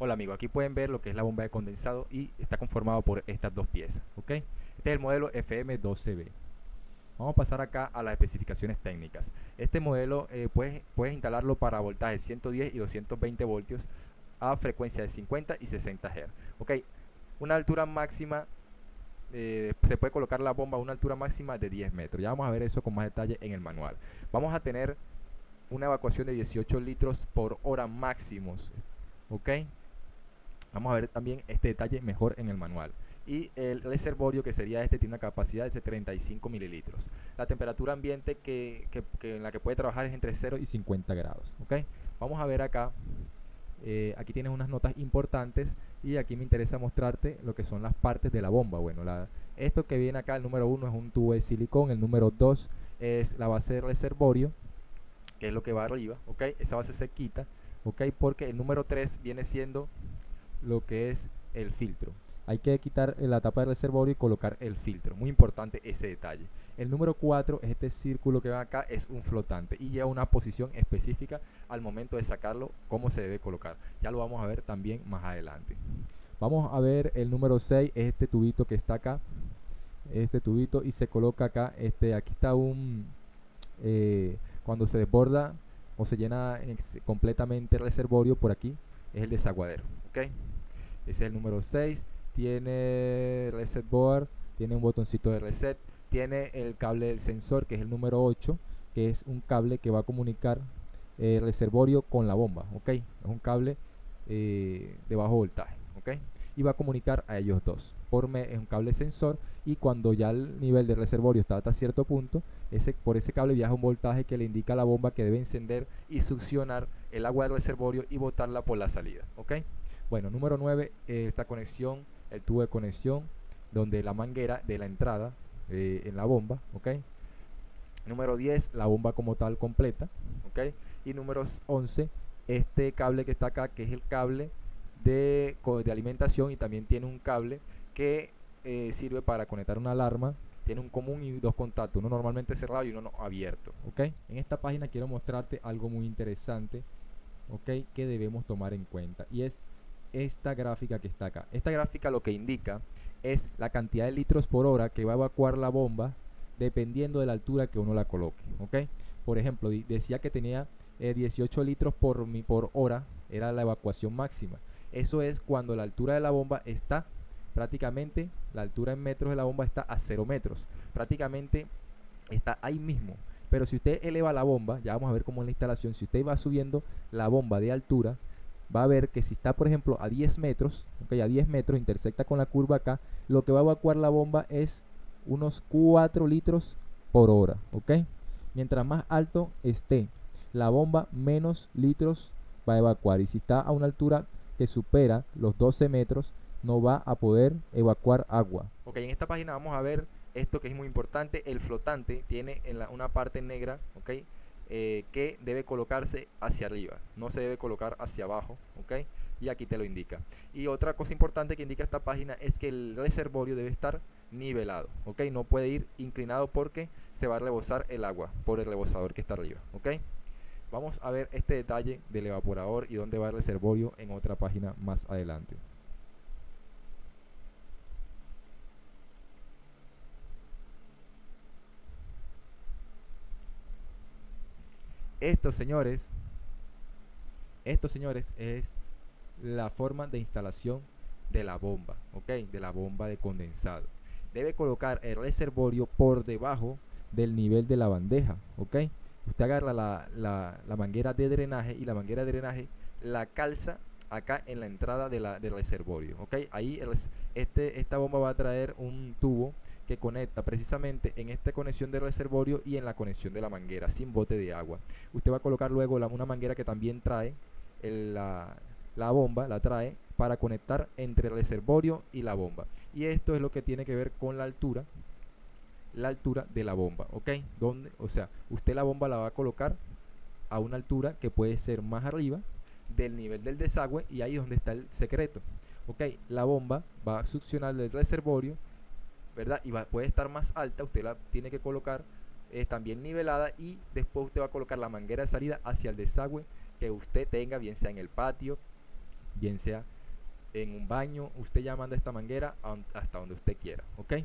Hola amigo, aquí pueden ver lo que es la bomba de condensado y está conformado por estas dos piezas, ¿ok? Este es el modelo FM12B. Vamos a pasar acá a las especificaciones técnicas. Este modelo puedes instalarlo para voltajes 110 y 220 voltios a frecuencia de 50 y 60 Hz. ¿Ok? Una altura máxima, se puede colocar la bomba a una altura máxima de 10 metros. Ya vamos a ver eso con más detalle en el manual. Vamos a tener una evacuación de 18 litros por hora máximos, ¿ok? Vamos a ver también este detalle mejor en el manual. Y el reservorio, que sería este, tiene una capacidad de 35 mililitros. La temperatura ambiente en la que puede trabajar es entre 0 y 50 grados. ¿Ok? Vamos a ver acá. Aquí tienes unas notas importantes y aquí me interesa mostrarte lo que son las partes de la bomba. Bueno, esto que viene acá, el número 1 es un tubo de silicón, el número 2 es la base del reservorio, que es lo que va arriba. ¿Ok? Esa base se quita. ¿Ok? Porque el número 3 viene siendo lo que es el filtro. Hay que quitar la tapa del reservorio y colocar el filtro. Muy importante ese detalle. El número 4 es este círculo que ven acá, es un flotante y lleva una posición específica al momento de sacarlo, cómo se debe colocar. Ya lo vamos a ver también más adelante. Vamos a ver el número 6, es este tubito que está acá. Este tubito y se coloca acá. Aquí está cuando se desborda o se llena completamente el reservorio, por aquí es el desaguadero. ¿Ok? Ese es el número 6. Tiene reset board, tiene un botoncito de reset, tiene el cable del sensor, que es el número 8, que es un cable que va a comunicar el reservorio con la bomba. ¿Ok? Es un cable de bajo voltaje. ¿Ok? Y va a comunicar a ellos dos. Es un cable sensor, y cuando ya el nivel del reservorio está hasta cierto punto, por ese cable viaja un voltaje que le indica a la bomba que debe encender y succionar el agua del reservorio y botarla por la salida. ¿Ok? Bueno, número 9, esta conexión, el tubo de conexión, donde la manguera de la entrada en la bomba. ¿Ok? Número 10, la bomba como tal completa. ¿Ok? Y número 11, este cable que está acá, que es el cable de alimentación, y también tiene un cable que sirve para conectar una alarma. Tiene un común y dos contactos, uno normalmente cerrado y uno no abierto. ¿Ok? En esta página quiero mostrarte algo muy interesante, ¿ok?, que debemos tomar en cuenta, y es esta gráfica que está acá. Esta gráfica lo que indica es la cantidad de litros por hora que va a evacuar la bomba dependiendo de la altura que uno la coloque. ¿Ok? Por ejemplo, decía que tenía 18 litros por hora, era la evacuación máxima. Eso es cuando la altura de la bomba está prácticamente, la altura en metros de la bomba está a 0 metros. Prácticamente está ahí mismo. Pero si usted eleva la bomba, ya vamos a ver cómo es la instalación. Si usted va subiendo la bomba de altura, va a ver que si está, por ejemplo, a 10 metros, okay, a 10 metros, intersecta con la curva acá, lo que va a evacuar la bomba es unos 4 litros por hora. ¿Ok? Mientras más alto esté la bomba, menos litros va a evacuar. Y si está a una altura que supera los 12 metros, no va a poder evacuar agua. Ok, en esta página vamos a ver esto que es muy importante. El flotante tiene una parte negra, ¿ok?, que debe colocarse hacia arriba, no se debe colocar hacia abajo. ¿Ok? Y aquí te lo indica. Y otra cosa importante que indica esta página es que el reservorio debe estar nivelado. ¿Ok? No puede ir inclinado porque se va a rebosar el agua por el rebosador que está arriba. ¿Ok? Vamos a ver este detalle del evaporador y dónde va el reservorio en otra página más adelante. Estos señores, es la forma de instalación de la bomba, ¿ok?, de la bomba de condensado. Debe colocar el reservorio por debajo del nivel de la bandeja. ¿Ok? Usted agarra la manguera de drenaje, y la manguera de drenaje la calza acá en la entrada del reservorio. ¿Ok? Ahí esta bomba va a traer un tubo que conecta precisamente en esta conexión del reservorio y en la conexión de la manguera sin bote de agua. Usted va a colocar luego una manguera que también trae la bomba, la trae para conectar entre el reservorio y la bomba. Y esto es lo que tiene que ver con la altura de la bomba. ¿Ok? O sea, usted la bomba la va a colocar a una altura que puede ser más arriba del nivel del desagüe, y ahí es donde está el secreto. ¿Ok? La bomba va a succionar del reservorio, ¿verdad? Y puede estar más alta, usted la tiene que colocar también nivelada, y después usted va a colocar la manguera de salida hacia el desagüe que usted tenga, bien sea en el patio, bien sea en un baño, usted ya manda esta manguera hasta donde usted quiera, ¿ok?